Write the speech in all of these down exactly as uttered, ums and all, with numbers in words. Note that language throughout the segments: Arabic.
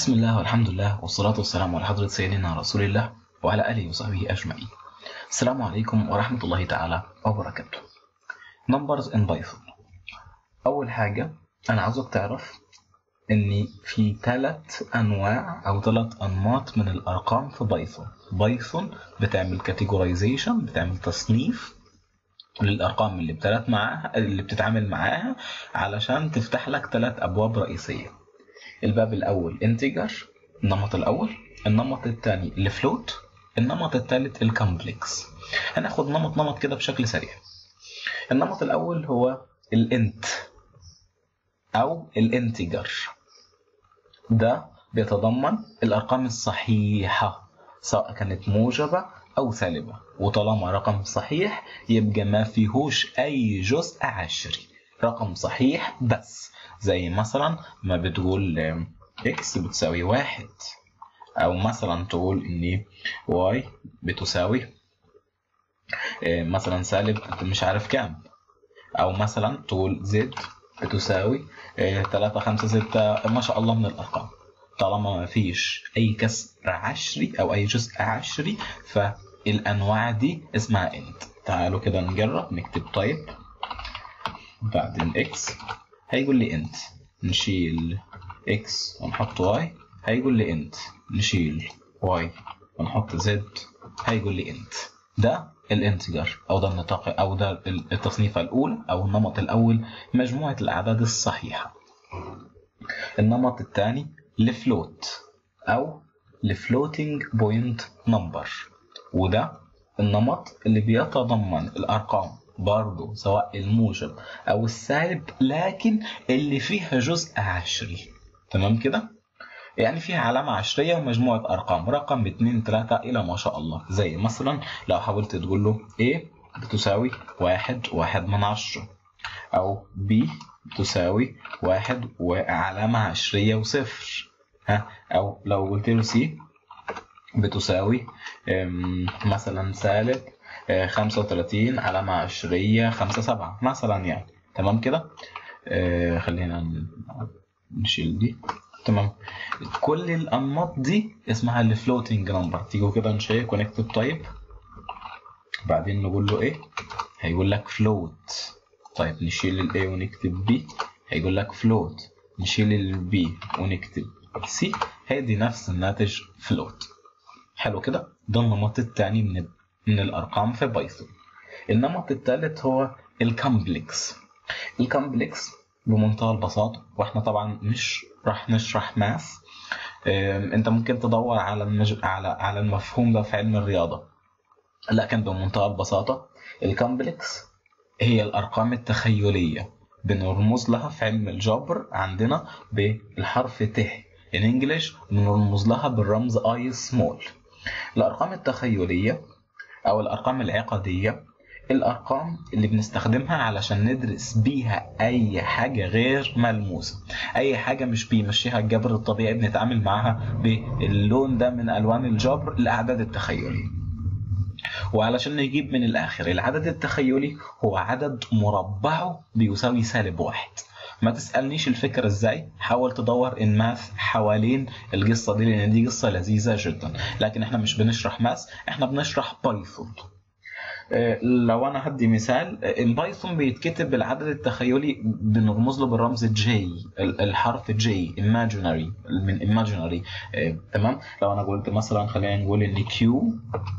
بسم الله والحمد لله والصلاة والسلام على حضرة سيدنا رسول الله وعلى آله وصحبه أجمعين. السلام عليكم ورحمة الله تعالى وبركاته. Numbers in Python. أول حاجة أنا عاوزك تعرف إن في ثلاث أنواع أو ثلاث أنماط من الأرقام في بايثون. بايثون بتعمل categorization، بتعمل تصنيف للأرقام اللي بتلات معاها اللي بتتعامل معاها علشان تفتح لك ثلاث أبواب رئيسية. الباب الأول integer، النمط الأول. النمط الثاني الفلوت. النمط الثالث الكومبلكس. هناخد نمط نمط كده بشكل سريع. النمط الأول هو الانت أو الانتجر. ده بيتضمن الأرقام الصحيحة سواء كانت موجبة أو سالبة، وطالما رقم صحيح يبقى ما فيهوش أي جزء عشري، رقم صحيح بس. زي مثلا ما بتقول x بتساوي واحد، أو مثلا تقول إن y بتساوي مثلا سالب مش عارف كام، أو مثلا تقول z بتساوي ثلاثة خمسة ستة، ما شاء الله من الأرقام. طالما ما فيش أي كسر عشري أو أي جزء عشري فالأنواع دي اسمها int. تعالوا كده نجرب نكتب type بعدين x هيقول لي int، نشيل x ونحط y هيقول لي int، نشيل y ونحط z هيقول لي int. ده الانتجر او ده النطاق او ده التصنيفه الاولى او النمط الاول، مجموعه الاعداد الصحيحه. النمط الثاني الفلوت او الفلوتنج بوينت نمبر، وده النمط اللي بيتضمن الارقام برضه سواء الموجب او السالب لكن اللي فيها جزء عشري. تمام كده؟ يعني فيها علامة عشرية ومجموعة أرقام، رقم اتنين تلاتة إلى ما شاء الله. زي مثلا لو حاولت تقول له A بتساوي واحد واحد من عشرة، أو B بتساوي واحد وعلامة عشرية وصفر، ها، أو لو قلت له C بتساوي مثلا سالب خمسة وتلاتين علامة عشرية خمسة سبعة مثلا يعني. تمام كده؟ آه خلينا نشيل دي. تمام. كل الأنماط دي اسمها الفلوتنج نمبر. تيجوا كده نشيك ونكتب تايب بعدين نقول له ايه هيقول لك فلوت. طيب نشيل ال A ونكتب B هيقول لك فلوت، نشيل ال B ونكتب C هيدي نفس الناتج فلوت. حلو كده؟ ده النمط الثاني من من الأرقام في بايثون. النمط الثالث هو الكومبلكس. الكومبلكس بمنتهى البساطة، واحنا طبعا مش راح نشرح ماس، انت ممكن تدور على المج... على على المفهوم ده في علم الرياضة، لكن بمنتهى البساطة الكومبلكس هي الأرقام التخيلية بنرمز لها في علم الجبر عندنا بالحرف ت. in English بنرمز لها بالرمز I small. الأرقام التخيلية أو الأرقام العقدية الأرقام اللي بنستخدمها علشان ندرس بيها أي حاجة غير ملموسة، أي حاجة مش بيمشيها الجبر الطبيعي بنتعامل معاها باللون ده من ألوان الجبر، الأعداد التخيلية. وعلشان نجيب من الآخر العدد التخيلي هو عدد مربعه بيساوي سالب واحد. ما تسألنيش الفكرة ازاي، حاول تدور ان ماث حوالين القصة دي لان دي قصة لذيذة جدا، لكن احنا مش بنشرح ماث، احنا بنشرح بايثون. لو انا هدي مثال، ان بايثون بيتكتب بالعدد التخيلي بنرمز له بالرمز جي، الحرف جي imaginary من imaginary. تمام. لو انا قلت مثلا خلينا نقول ان كيو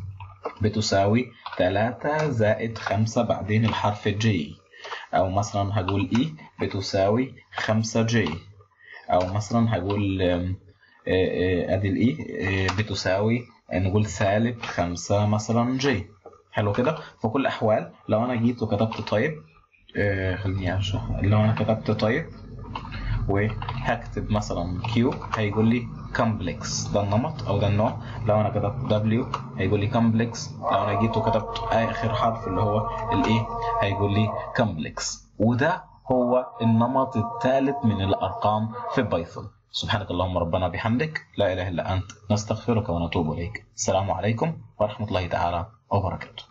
بتساوي ثلاثة زائد خمسة بعدين الحرف جي، او مثلا هقول اي بتساوي خمسة جي، او مثلا هقول ادي الاي بتساوي نقول سالب خمسة مثلا جي. حلو كده؟ في كل الاحوال لو انا جيت وكتبت تايب آه خليني اشرح. لو انا كتبت تايب وهكتب مثلا كيو هيقول لي كومبلكس، ده النمط او ده النوع. لو انا كتبت دبليو هيقول لي كومبلكس. لو انا جيت وكتبت اخر حرف اللي هو الاي هيقول لي كومبلكس. وده هو النمط الثالث من الارقام في بايثون. سبحانك اللهم ربنا بحمدك لا اله الا انت نستغفرك ونتوب اليك. السلام عليكم ورحمة الله تعالى وبركاته.